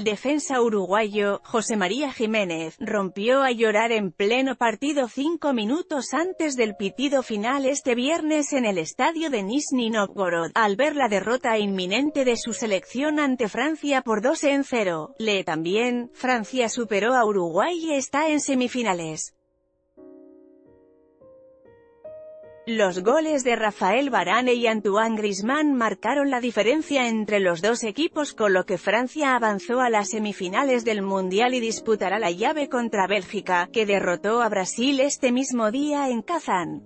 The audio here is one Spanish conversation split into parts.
defensa uruguayo, José María Jiménez, rompió a llorar en pleno partido 5 minutos antes del pitido final este viernes en el estadio de Nizhny Novgorod, al ver la derrota inminente de su selección ante Francia por 2-0. Lee también, Francia superó a Uruguay y está en semifinales. Los goles de Rafael Varane y Antoine Griezmann marcaron la diferencia entre los dos equipos, con lo que Francia avanzó a las semifinales del Mundial y disputará la llave contra Bélgica, que derrotó a Brasil este mismo día en Kazán.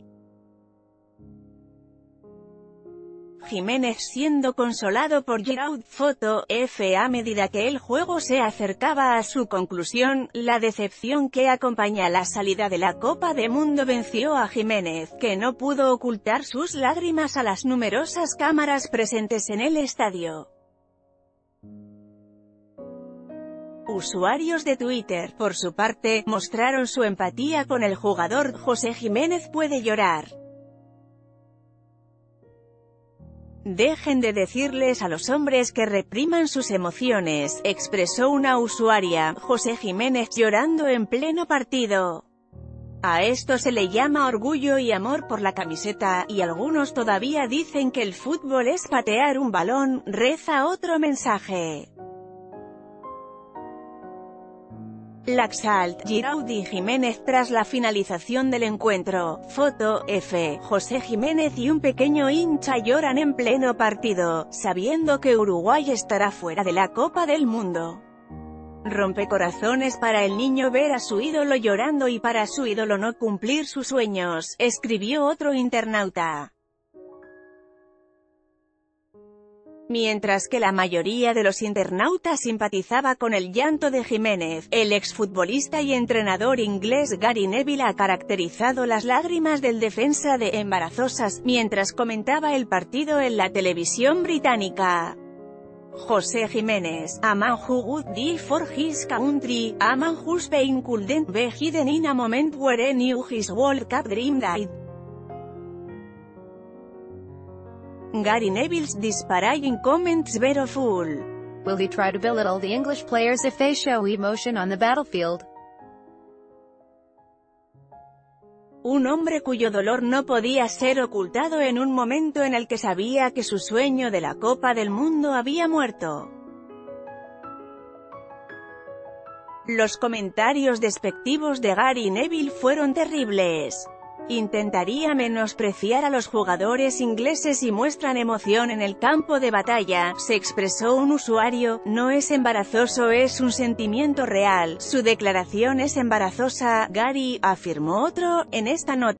Jiménez siendo consolado por Giroud. Foto, F. A medida que el juego se acercaba a su conclusión, la decepción que acompaña la salida de la Copa del Mundo venció a Jiménez, que no pudo ocultar sus lágrimas a las numerosas cámaras presentes en el estadio. Usuarios de Twitter, por su parte, mostraron su empatía con el jugador. José Jiménez puede llorar. Dejen de decirles a los hombres que repriman sus emociones, expresó una usuaria, José Jiménez, llorando en pleno partido. A esto se le llama orgullo y amor por la camiseta, y algunos todavía dicen que el fútbol es patear un balón, reza otro mensaje. Laxalt, Giroud y Jiménez tras la finalización del encuentro. Foto, F. José Jiménez y un pequeño hincha lloran en pleno partido, sabiendo que Uruguay estará fuera de la Copa del Mundo. Rompecorazones para el niño ver a su ídolo llorando y para su ídolo no cumplir sus sueños, escribió otro internauta. Mientras que la mayoría de los internautas simpatizaba con el llanto de Jiménez, el exfutbolista y entrenador inglés Gary Neville ha caracterizado las lágrimas del defensa de embarazosas, mientras comentaba el partido en la televisión británica. José Jiménez, a man who would die for his country, a man whose pain couldn't be hidden in a moment where he knew his World Cup dream died. Gary Neville's disparaging comments were full. Will he try to belittle the English players if they show emotion on the battlefield? Un hombre cuyo dolor no podía ser ocultado en un momento en el que sabía que su sueño de la Copa del Mundo había muerto. Los comentarios despectivos de Gary Neville fueron terribles. Intentaría menospreciar a los jugadores ingleses y muestran emoción en el campo de batalla, se expresó un usuario. No es embarazoso, es un sentimiento real. Su declaración es embarazosa, Gary, afirmó otro. En esta nota